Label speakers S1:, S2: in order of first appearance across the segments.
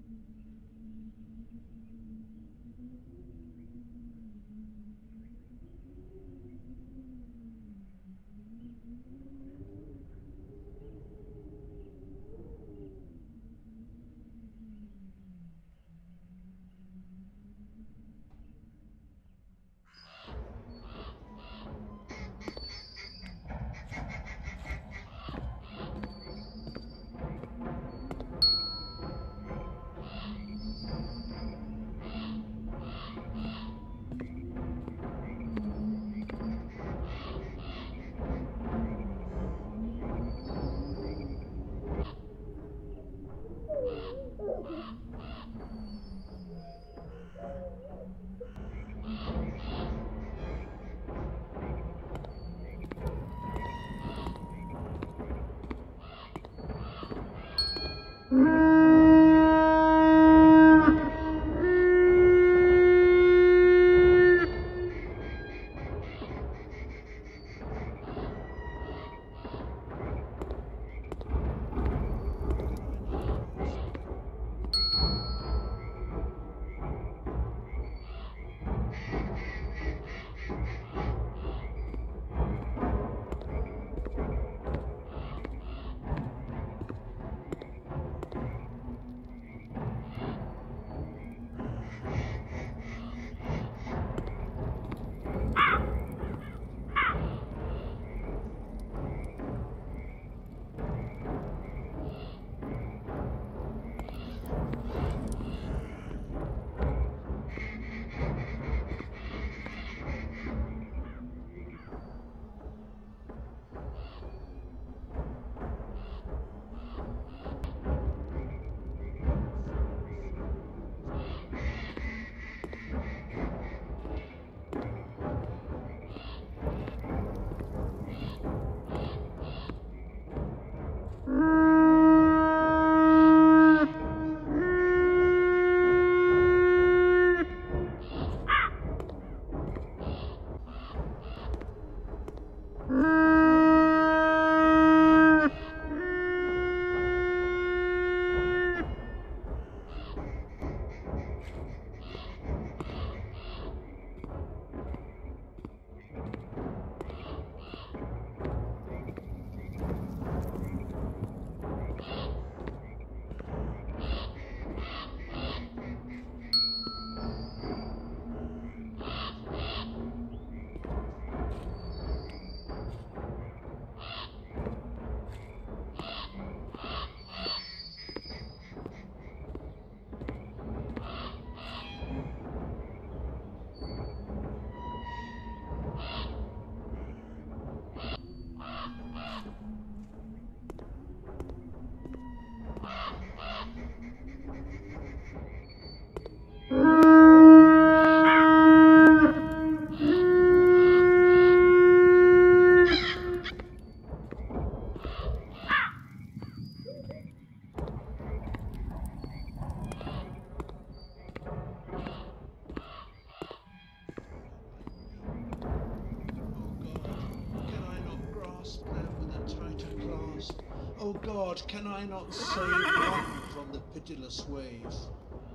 S1: Oh God, can I not save one from the pitiless waves?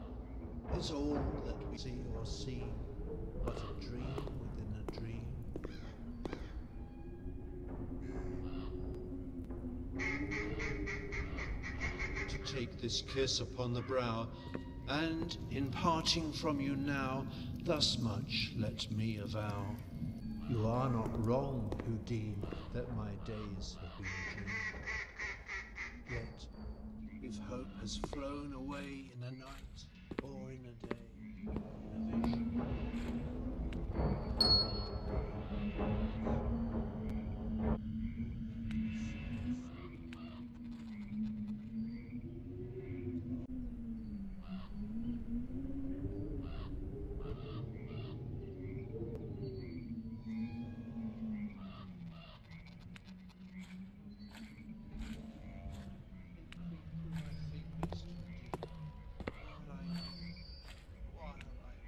S1: Is all that we see or seem but a dream within a dream? To take this kiss upon the brow, and in parting from you now, thus much let me avow. You are not wrong who deem that my days have been a dream. Yet, if hope has flown away in a night, or in a day, in a vision, it creep through my fingers too deep, while I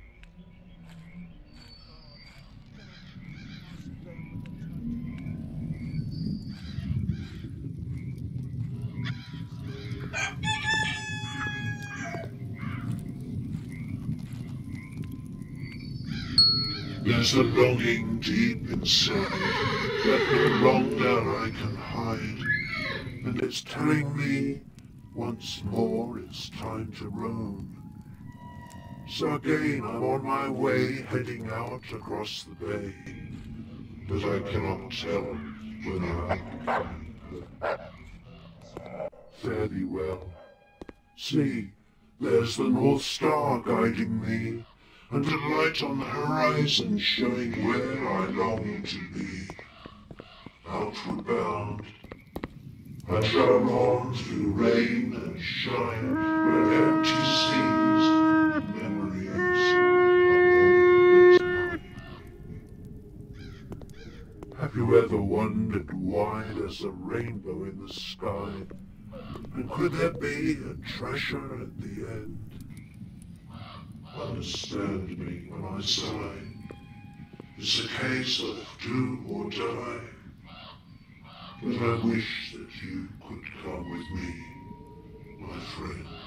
S2: There's a longing deep inside that no longer I can hide, and it's telling me once more it's time to roam. So again I'm on my way, heading out across the bay, but I cannot tell whether I fare thee well. See, there's the North Star guiding me, and a light on the horizon showing where I long to be. Outward bound, I travel on through rain and shine, where empty scenes, memories are always mine. Have you ever wondered why there's a rainbow in the sky? And could there be a treasure at the end? Understand me when I sigh. It's a case of do or die. But I wish that you could come with me, my friend.